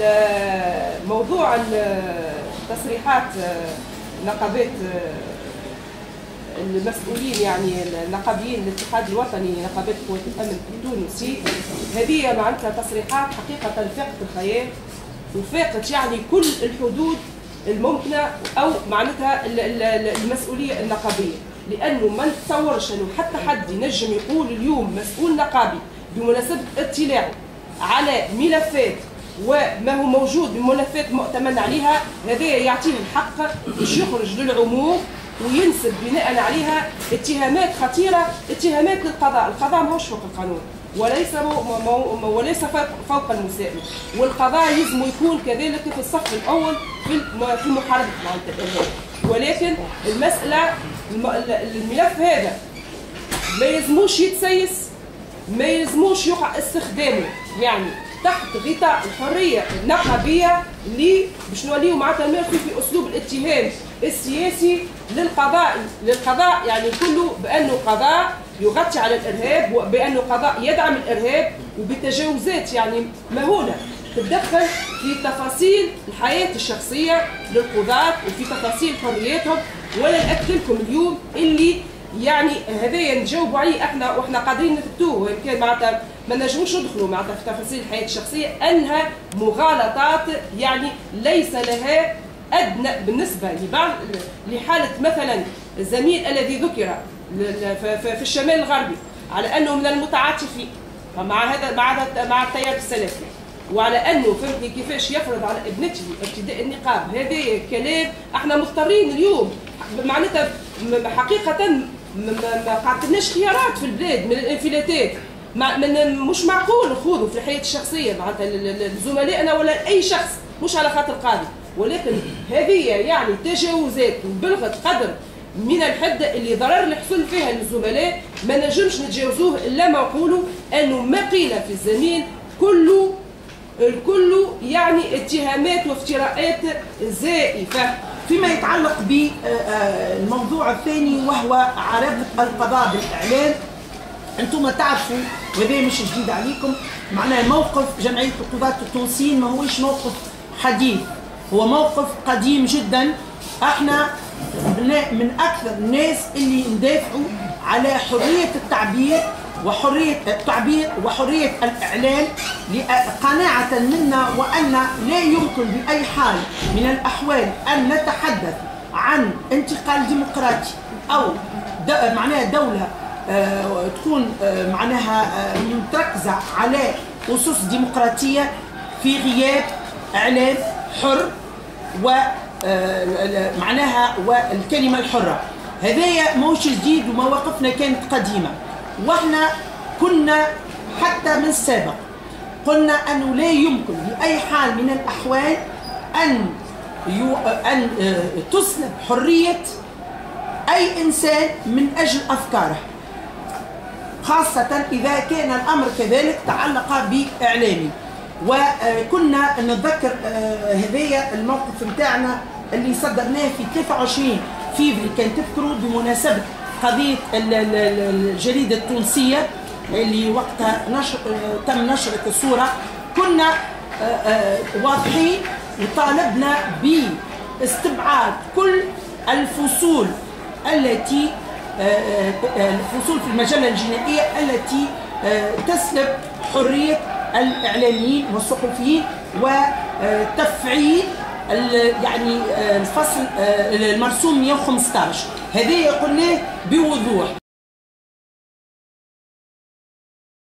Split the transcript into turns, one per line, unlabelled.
موضوع التصريحات نقابات المسؤولين، يعني النقابيين الاتحاد الوطني نقابات قوات الامن التونسي، هذه معناتها تصريحات حقيقه فاقت الخيال وفاقت يعني كل الحدود الممكنه او معناتها المسؤوليه النقابيه، لانه ما نتصورش انه حتى حد ينجم يقول اليوم مسؤول نقابي بمناسبه اطلاعه على ملفات وما هو موجود بملفات مؤتمن عليها، هذا يعطيه الحق باش يخرج للعموم وينسب بناء عليها اتهامات خطيره، اتهامات للقضاء. القضاء ماهوش فوق القانون وليس فوق المسائل، والقضاء لازم يكون كذلك في الصف الاول في محاربه الارهاب. ولكن المساله الملف هذا ما يلزموش يتسيس، ما يلزموش يقع استخدامه يعني تحت غطاء الحريه النقابيه اللي باش نوليو معناتها نمارسوا في اسلوب الاتهام السياسي للقضاء يعني كله بانه قضاء يغطي على الارهاب وبانه قضاء يدعم الارهاب وبتجاوزات يعني مهوله تتدخل في تفاصيل الحياه الشخصيه للقضاة وفي تفاصيل حرياتهم. ولا ناكد لكم اليوم اللي يعني هذايا نجاوبوا عليه احنا قادرين نثبتوه، وان كان معناتها ما نجموش ندخلوا معناتها في تفاصيل الحياه الشخصيه، انها مغالطات يعني ليس لها ادنى بالنسبه لحاله مثلا الزميل الذي ذكر في الشمال الغربي على انه من المتعاطفين مع التيار السلفي، وعلى انه فهمتني كيفاش يفرض على ابنته ارتداء النقاب. هذا كلام احنا مضطرين اليوم معناتها حقيقه ما قعدتلناش خيارات في البلاد من الانفلاتات، مش معقول نخوضوا في الحياه الشخصيه معناتها لزملائنا ولا اي شخص مش على خاطر قاضي، ولكن هذه يعني تجاوزات بلغت قدر من الحده اللي ضرر اللي حصل فيها للزملاء ما نجمش نتجاوزوه الا ما نقولوا انه ما قيل في الزميل كله يعني اتهامات وافتراءات زائفه.
فيما يتعلق بالموضوع الثاني وهو علاقه القضاء بالاعلام، انتم تعرفوا وهذا مش جديد عليكم، معناه موقف جمعيه القضاة التونسيين ما هوش موقف حديث، هو موقف قديم جدا. احنا من اكثر الناس اللي ندافعوا على حريه التعبير وحريه الاعلام، قناعه منا وان لا يمكن باي حال من الاحوال ان نتحدث عن انتقال ديمقراطي او معناها دوله تكون معناها متركزه على اسس ديمقراطيه في غياب اعلام حر معناها والكلمه الحره. هذايا موش جديد ومواقفنا كانت قديمه، واحنا كنا حتى من السابق قلنا انه لا يمكن باي حال من الاحوال ان تسلب حريه اي انسان من اجل افكاره، خاصه اذا كان الامر كذلك تعلق باعلامي. وكنا نتذكر هذايا الموقف نتاعنا اللي صدرناه في 23 فيفري، كان تذكروا بمناسبه قضيه الجريده التونسيه اللي وقتها تم نشر الصوره، كنا واضحين وطالبنا باستبعاد كل الفصول التي الفصول في المجله الجنائيه التي تسلب حريه الاعلاميين والصحفيين، وتفعيل يعني الفصل المرسوم 115. هذا قلناه بوضوح.